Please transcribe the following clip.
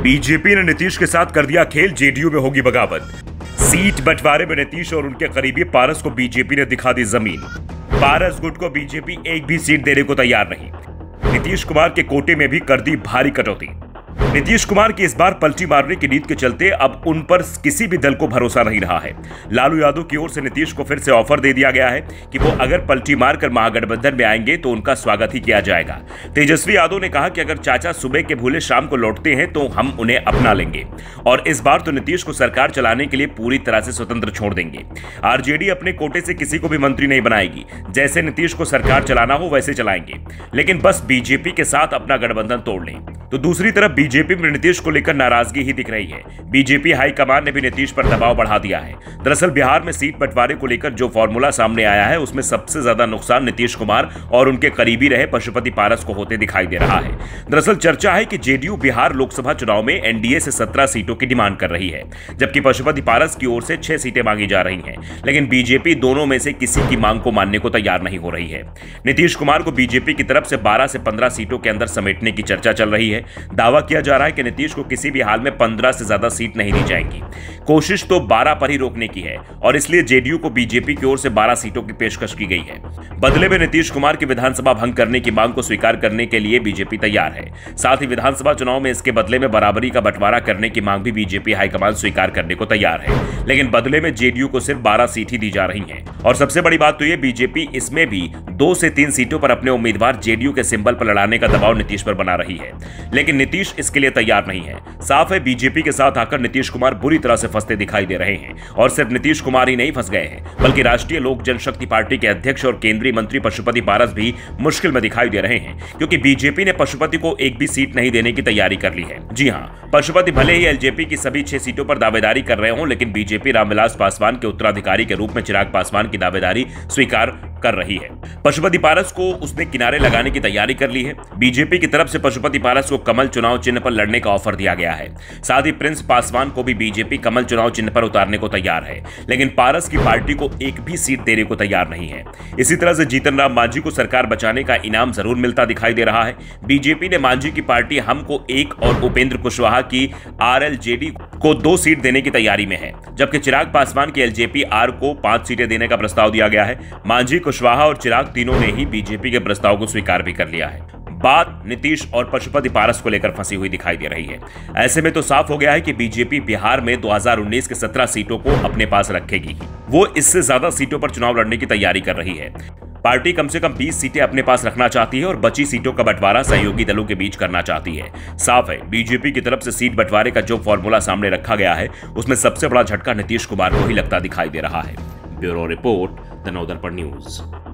BJP ने नीतीश के साथ कर दिया खेल, जेडीयू में होगी बगावत। सीट बंटवारे में नीतीश और उनके करीबी पारस को बीजेपी ने दिखा दी जमीन। पारस गुट को बीजेपी एक भी सीट देने को तैयार नहीं। नीतीश कुमार के कोटे में भी कर दी भारी कटौती। नीतीश कुमार की इस बार पलटी मारने की नीति के चलते अब उन पर किसी भी दल को भरोसा नहीं रहा है। लालू यादव की ओर से नीतीश को फिर से ऑफर दे दिया गया है कि वो अगर पलटी मारकर महागठबंधन में आएंगे तो उनका स्वागत ही किया जाएगा। तेजस्वी यादव ने कहा कि अगर चाचा सुबह के भूले शाम को लौटते हैं तो हम उन्हें अपना लेंगे और इस बार तो नीतीश को सरकार चलाने के लिए पूरी तरह से स्वतंत्र छोड़ देंगे। आरजेडी अपने कोटे से किसी को भी मंत्री नहीं बनाएगी। जैसे नीतीश को सरकार चलाना हो वैसे चलाएंगे, लेकिन बस बीजेपी के साथ अपना गठबंधन तोड़ लें। तो दूसरी तरफ बीजेपी में नीतीश को लेकर नाराजगी ही दिख रही है। बीजेपी हाईकमान ने भी नीतीश पर दबाव बढ़ा दिया है। दरअसल बिहार में सीट बंटवारे को लेकर जो फॉर्मूला सामने आया है उसमें सबसे ज्यादा नुकसान नीतीश कुमार और उनके करीबी रहे पशुपति पारस को होते दिखाई दे रहा है। दरअसल चर्चा है कि जेडीयू बिहार लोकसभा चुनाव में एनडीए से 17 सीटों की डिमांड कर रही है, जबकि पशुपति पारस की ओर से 6 सीटें मांगी जा रही हैं। लेकिन बीजेपी दोनों में से किसी की मांग को मानने को तैयार नहीं हो रही है। नीतीश कुमार को बीजेपी की तरफ से 12 से 15 सीटों के अंदर समेटने की चर्चा चल रही है। दावा किया जा रहा है कि नीतीश को किसी भी हाल में 15 से ज्यादा सीट नहीं दी जाएंगी। कोशिश तो 12 पर ही रोकने की है और इसलिए जेडीयू को बीजेपी की ओर से 12 सीटों की पेशकश की गई है। बदले में नीतीश कुमार की विधानसभा भंग करने की मांग को स्वीकार करने के लिए बीजेपी तैयार है। साथ ही विधानसभा चुनाव में इसके बदले में बराबरी का बंटवारा करने की मांग भी बीजेपी हाईकमान स्वीकार करने को तैयार है, लेकिन बदले में जेडीयू को सिर्फ 12 सीट ही दी जा रही है। और सबसे बड़ी बात तो यह, बीजेपी इसमें भी 2 से 3 सीटों पर अपने उम्मीदवार जेडीयू के सिंबल पर लड़ाने का दबाव नीतीश पर बना रही है, लेकिन नीतीश इसके लिए तैयार नहीं है। साफ है, बीजेपी के साथ आकर नीतीश कुमार बुरी तरह से फंसते दिखाई दे रहे हैं। और सिर्फ नीतीश कुमार ही नहीं फंस गए हैं, बल्कि राष्ट्रीय लोक जनशक्ति पार्टी के अध्यक्ष और केंद्रीय मंत्री पशुपति पारस भी मुश्किल में दिखाई दे रहे हैं, क्योंकि बीजेपी ने पशुपति को एक भी सीट नहीं देने की तैयारी कर ली है। जी हां, पशुपति भले ही एलजेपी की सभी 6 सीटों पर दावेदारी कर रहे हों, लेकिन बीजेपी रामविलास पासवान के उत्तराधिकारी के रूप में चिराग पासवान की दावेदारी स्वीकार कर रही है। पशुपति पारस को उसने किनारे लगाने की तैयारी कर ली है। बीजेपी की तरफ से पशुपति पारस को कमल चुनाव चिन्ह पर लड़ने का ऑफर दिया गया है। साथ ही प्रिंस पासवान को भी बीजेपी कमल चुनाव चिन्ह पर उतारने को तैयार है, लेकिन पारस की पार्टी को एक भी सीट देने को तैयार नहीं है। इसी तरह से जीतन राम मांझी को सरकार बचाने का इनाम जरूर मिलता दिखाई दे रहा है। बीजेपी ने मांझी की पार्टी हम को 1 और उपेंद्र कुशवाहा की आरएलजेडी को 2 सीट देने की तैयारी में है, जबकि चिराग पासवान की एलजेपी आर को 5 सीटें देने का प्रस्ताव दिया गया है। मांझी, कुशवाहा और चिराग तीनों ने ही बीजेपी के प्रस्ताव को स्वीकार भी कर लिया है। बात नीतीश और पशुपति पारस को लेकर फंसी हुई दिखाई दे रही है। ऐसे में तो साफ हो गया है कि बीजेपी बिहार में 2019 के 17 सीटों को अपने पास रखेगी। वो इससे ज्यादा सीटों पर चुनाव लड़ने की तैयारी कर रही है। पार्टी कम से कम 20 सीटें अपने पास रखना चाहती है और बची सीटों का बंटवारा सहयोगी दलों के बीच करना चाहती है। साफ है, बीजेपी की तरफ से सीट बंटवारे का जो फॉर्मूला सामने रखा गया है उसमें सबसे बड़ा झटका नीतीश कुमार को ही लगता दिखाई दे रहा है। Bureau report, the Navdarpan news.